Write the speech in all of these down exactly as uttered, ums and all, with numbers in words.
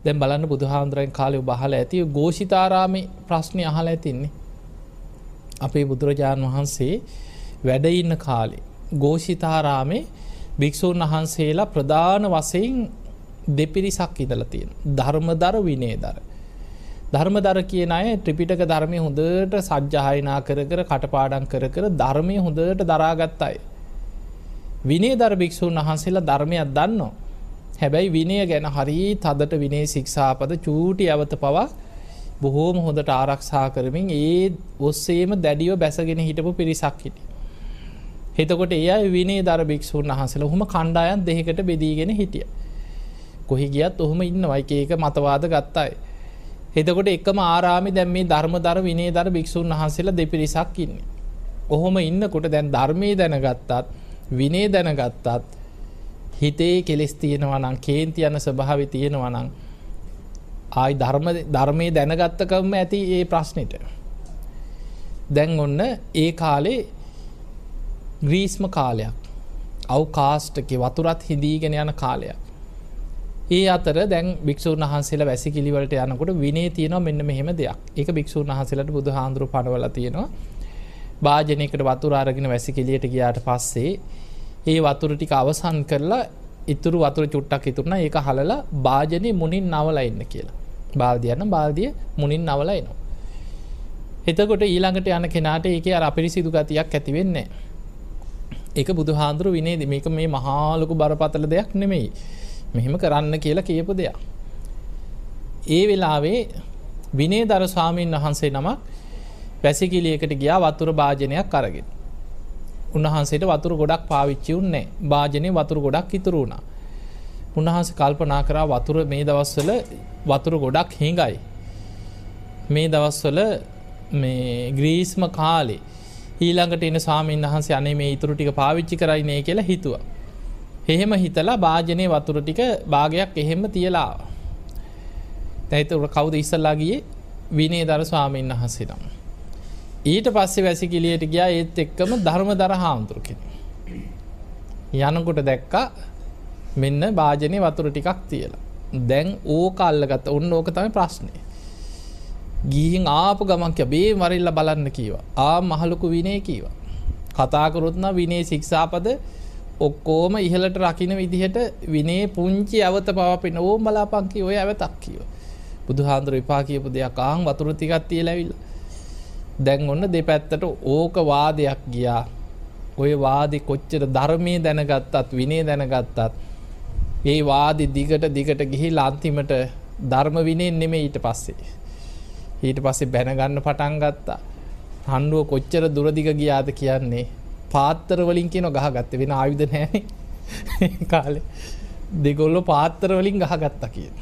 දැන් බලන්න බුදුහාමුදුරන් කාලේ ඔබ අහලා ඇති ഘോഷිතාරාමේ ප්‍රශ්නේ අහලා ඇතින්නේ. අපේ බුදුරජාණන් වහන්සේ වැඩ ඉන්න කාලේ ഘോഷිතාරාමේ භික්ෂුන් වහන්සේලා ප්‍රධාන වශයෙන් දෙපිරිසක් ඉඳලා තියෙනවා. ධර්මදර විනයදර. ධර්මදර කියන අය ත්‍රිපිටක ධර්මයේ හොඳට සජ්ජායනා කර කර කටපාඩම් කර කර ධර්මයේ හොඳට දරාගත් අය. විනයදර භික්ෂුන් වහන්සේලා ධර්මයක් දන්නවා. හැබැයි විනය ගැන හරි තදට විනය ශික්ෂාපද චූටි අවත පවා බොහෝම හොඳට ආරක්ෂා කරමින් ඒ ඔස්සේම දැඩිව බැසගෙන හිටපු පිරිසක් හිටියා. එතකොට ඒ අය විනයදර භික්ෂුන් වහන්සේලා ඔහොම කණ්ඩායම් දෙකකට බෙදීගෙන හිටියා. කොහි ගියත් ඔහොම ඉන්නවා එක එක මතවාද ගත්ත අය. එතකොට එකම ආරාමේ දැන් මේ ධර්මදර විනයදර භික්ෂුන් වහන්සේලා දෙපිරිසක් ඉන්නේ. ඔහොම ඉන්නකොට දැන් ධර්මයේ දැනගත්තත් විනය දැනගත්තත් හිතේ කෙලෙස් තියෙනවා නම් කේන්ති යන ස්වභාවය තියෙනවා නම් ආයි ධර්ම ධර්මයේ දැනගත්තකම ඇති ඒ ප්‍රශ්නෙට. දැන් ඔන්න ඒ කාලේ ග්‍රීස්ම කාලයක්. අවකාශයේ වතුරත් හිඳීගෙන යන කාලයක්. ඒ අතර දැන් භික්ෂුන් වහන්සේලා වැසිකිලි වලට යනකොට විනය තියෙනවා මෙන්න මෙහෙම දෙයක්. ඒක භික්ෂුන් වහන්සේලාට බුදුහාඳුරු පනවලා තියෙනවා. වාජනයකට වතුර අරගෙන වැසිකිලියට ගියාට පස්සේ ඒ වතුර ටික අවසන් කරලා ඉතුරු වතුර චුට්ටක් ඉතුරුනා ඒක හලලා වාජනේ මුණින් නවලා ඉන්න කියලා. බාල්දිය යන බාල්දිය මුණින් නවලා එනවා. එතකොට ඊළඟට යන කෙනාට ඒකේ අර අපිරිසිදු ගතියක් ඇති වෙන්නේ නැහැ. ඒක බුදුහාඳුරු විනයදී මේක මේ මහා ලොකු බරපතල දෙයක් නෙමෙයි. මෙහෙම කරන්න කියලා කියපු දෙයක්. ඒ වෙලාවේ විනයදර ස්වාමීන් වහන්සේ නමක් වැසිකිළියකට ගියා වතුර භාජනයක් අරගෙන. උන්වහන්සේට වතුර ගොඩක් පාවිච්චි වුණේ නැහැ. භාජනේ වතුර ගොඩක් ඉතුරු වුණා. උන්වහන්සේ කල්පනා කරා වතුර මේ දවස්වල වතුර ගොඩක් හිඟයි. මේ දවස්වල මේ ග්‍රීස්ම කාලේ ඊළඟට එන ස්වාමීන් වහන්සේ අනේ මේ ඉතුරු ටික පාවිච්චි කරයි නේ කියලා හිතුවා. එහෙම හිතලා භාජනේ වතුර ටික භාගයක් එහෙම තියලා ආවා. දැන් ඒක කවුද ඉස්සල්ලා ගියේ? විනයදර ස්වාමීන් වහන්සේ නම. ඊට පස්සේ වැසිකිළියට ගියා ඒත් එක්කම ධර්මදර හාමුදුරු කෙනෙක්. යනකොට දැක්කා මෙන්න භාජනේ වතුර ටිකක් තියලා. දැන් ඕක අල්ලගත්ත. ඔන්න ඕක තමයි ප්‍රශ්නේ. ගිහින් ආපු ගමන් කිය බේ වරිල්ලා බලන්න කීවා. ආ මහලුකු විනය කීවා. කතා කරොත් නම් විනය ශික්ෂාපද ඔක්කොම ඉහළට රකින්න විදිහට විනේ පුංචි අවත පවපින ඕම් බලාපන් කී ඔය අවතක් කියව. බුදුහාඳුර විපා කියපු දෙයක් ආන් වතුර ටිකක් තියලා ඇවිල්ලා. දැන් ඔන්න දෙපැත්තට ඕක වාදයක් ගියා. ඔය වාදේ කොච්චර ධර්මයේ දැනගත්තත් විනය දැනගත්තත් ඒ වාදේ දිගට දිගට ගිහිලා අන්තිමට ධර්ම විනය නෙමෙයි ඊට පස්සේ. ඊට පස්සේ බැන ගන්න පටන් ගත්තා. හඬුව කොච්චර දුර දිග ගියාද කියන්නේ පාත්තර වලින් කියන ගහගත්තේ වෙන ආයුධ නැහැනේ කාලේ. දෙගොල්ලෝ පාත්තර වලින් ගහගත්තා කියන.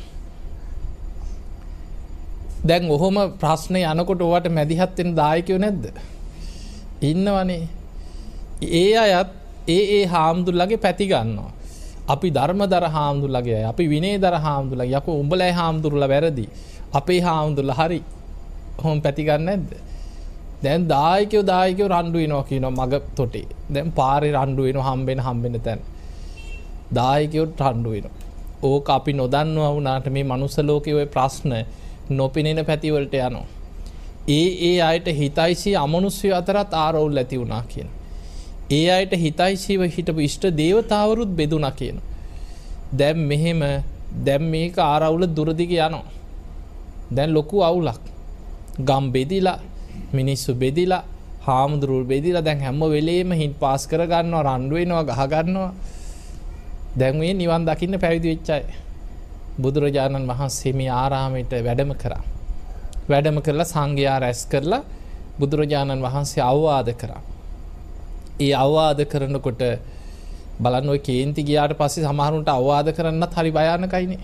දැන් ඔහොම ප්‍රශ්නේ යනකොට ඔයාට මැදිහත් වෙන දායකයෝ නැද්ද? ඉන්නවනේ. ඒ අයත් ඒ ඒ හාමුදුරුවගේ පැති ගන්නවා. අපි ධර්මදර හාමුදුරුවගේ අය, අපි විනයදර හාමුදුරුවගේ යකෝ උඹලා හාමුදුරුවලා වැරදි. අපේ හාමුදුරුවලා හරි. ඔහොම පැති ගන්න නැද්ද? දැන් දායකයෝ දායකයෝ රණ්ඩු වෙනවා කියනවා මග තොටේ. දැන් පාරේ රණ්ඩු වෙනවා හම්බෙන හම්බෙන තැන. දායකයෝ රණ්ඩු වෙනවා. ඕක අපි නොදන්නවා වුණාට මේ මනුස්ස ලෝකයේ ওই ප්‍රශ්න නොපිනෙන පැති වලට යනවා. ඒ ඒ අයට හිතයිසී අමනුෂ්‍ය අතරත් ආරවුල් ඇති වුණා කියන. ඒ අයට හිතයිසීව හිටපු ඉෂ්ට දේවතාවරුත් බෙදුණා කියන. දැන් මෙහෙම දැන් මේක ආරවුල දුරදිග යනවා. දැන් ලොකු අවුලක්. ගම් බෙදිලා මිනිස්සු බෙදිලා හාමුදුරුවෝ බෙදිලා දැන් හැම වෙලේම හින් පාස් කර ගන්නවා රණ්ඩු වෙනවා ගහ ගන්නවා. දැන් මේ නිවන් දකින්න පැවිදි වෙච්ච අය බුදුරජාණන් වහන්සේ මේ ආරාමයට වැඩම කරා. වැඩම කරලා සංඝයා රැස් කරලා බුදුරජාණන් වහන්සේ අවවාද කරා. ඒ අවවාද කරනකොට බලන්න ඔය කේන්ති ගියාට පස්සේ සමහරුන්ට අවවාද කරන්නත් හරි භයානකයිනේ.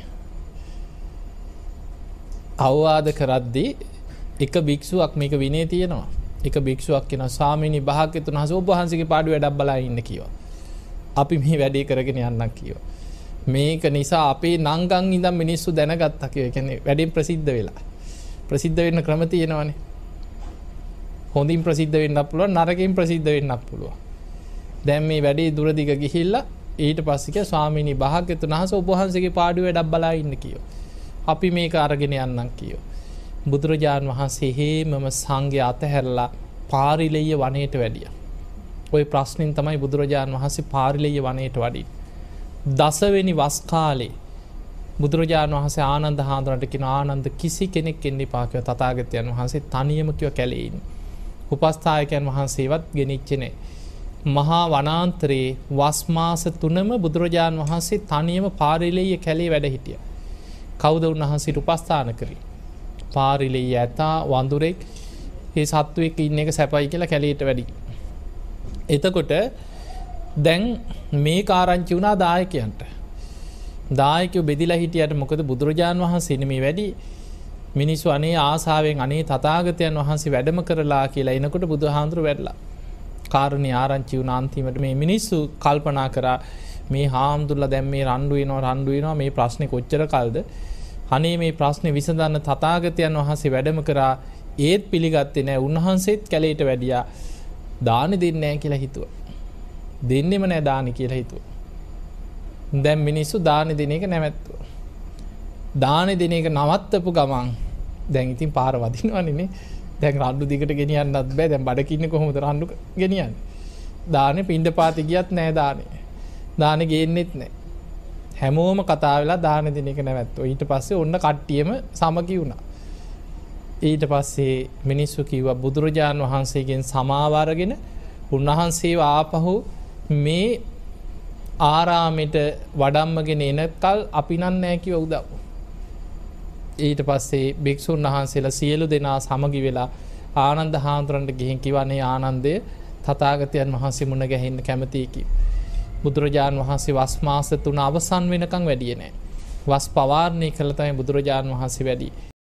අවවාද කරද්දී එක භික්ෂුවක් මේක විනය තියෙනවා. එක භික්ෂුවක් කියනවා ස්වාමීනි භාග්‍යතුන් වහන්සේ ඔබ වහන්සේගේ පාඩුව වැඩක් බලා ඉන්න කිව්වා. අපි මේ වැඩේ කරගෙන යන්නම් කිව්වා. මේක නිසා අපේ නංගන් ඉඳන් මිනිස්සු දැනගත්තා කිව්වා. ඒ කියන්නේ වැඩෙන් ප්‍රසිද්ධ වෙලා. ප්‍රසිද්ධ වෙන්න ක්‍රම තියෙනවානේ. හොඳින් ප්‍රසිද්ධ වෙන්නත් පුළුවන් නරකින් ප්‍රසිද්ධ වෙන්නත් පුළුවන්. දැන් මේ වැඩේ දුර දිග ගිහිල්ලා ඊට පස්සේ කිය ස්වාමීනි භාග්‍යතුන් වහන්සේ ඔබ වහන්සේගේ පාඩුව වැඩක් බලා ඉන්න කිව්වා. අපි මේක අරගෙන යන්නම් කියෝ. බුදුරජාණන් වහන්සේ හේමම සංඝය අතහැරලා පාරිලෙය වනයට වැඩිය. ඔය ප්‍රශ්නින් තමයි බුදුරජාණන් වහන්සේ පාරිලෙය වනයට වඩින්. දසවෙනි වස් කාලේ බුදුරජාණන් වහන්සේ ආනන්ද හාමුදුරන්ට කියන ආනන්ද කිසි කෙනෙක් එන්නේ පාකව තථාගතයන් වහන්සේ තනියම කිව කැලේ ඉන්නේ. උපස්ථායකයන් වහන්සේවත් ගෙනිච්චේ නැහැ. මහා වනාන්තරයේ වස් මාස තුනම බුදුරජාණන් වහන්සේ තනියම පාරිලෙය කැලේ වැඩ හිටියා. කවුද උන්වහන්සේට උපස්ථාන කරේ? පාරිලෙය ඇතා වඳුරෙක් ඒ සත්වෙක් ඉන්න එක සැපයි කියලා කැලේට වැඩි. එතකොට දැන් මේ කාරංචි වුණා දායකයන්ට. දායකයෝ බෙදිලා හිටියට මොකද බුදුරජාණන් වහන්සේ නෙමේ වැඩි. මිනිස්සු අනේ ආසාවෙන් අනේ තථාගතයන් වහන්සේ වැඩම කරලා කියලා එනකොට බුදුහාඳුර වැඩලා. කාරණේ ආරංචි වුණා අන්තිමට මේ මිනිස්සු කල්පනා කරා මේ හාමුදුරලා දැන් මේ රණ්ඩු වෙනවා රණ්ඩු වෙනවා මේ ප්‍රශ්නේ කොච්චර කල්ද? අනේ මේ ප්‍රශ්නේ විසඳන්න තථාගතයන් වහන්සේ වැඩම කරා ඒත් පිළිගත්තේ නැහැ. උන්වහන්සේත් කැලේට වැඩියා. දානි දෙන්නේ නැහැ කියලා හිතුවා. දෙන්නෙම නැහැ දානි කියලා හිතුවා. දැන් මිනිස්සු දානි දෙන එක නැවැත්තුවා. දානි දෙන එක නවත්තපු ගමන් දැන් ඉතින් පාර වදිනවනේ නේ. දැන් රණ්ඩු දිගට ගෙනියන්නත් බෑ. දැන් බඩකින්නේ කොහොමද රණ්ඩු ගෙනියන්නේ? දානේ පින්ඩපාති ගියත් නැහැ දානේ. දානේ ගේන්නෙත් නැහැ. හැමෝම කතා වෙලා දාන දෙන එක නැවැත්තුවා. ඊට පස්සේ ඔන්න කට්ටියම සමගි වුණා. ඊට පස්සේ මිනිස්සු කිව්වා බුදුරජාණන් වහන්සේගෙන් සමාව අරගෙන උන්වහන්සේව ආපහු මේ ආරාමෙට වඩම්මගෙන එනකල් අපි නම් නැහැ කිව්ව උදව්. ඊට පස්සේ භික්ෂුන් වහන්සේලා සියලු දෙනා සමගි වෙලා ආනන්ද හාමුදුරන්ට ගිහින් කිව්වනේ ආනන්දය තථාගතයන් වහන්සේ මුණ ගැහෙන්න කැමතියි කිව්වා. බුදුරජාණන් වහන්සේ වස් මාස තුන අවසන් වෙනකන් වැඩියේ නැහැ. වස් පවාරණය කළා තමයි බුදුරජාණන් වහන්සේ වැඩි.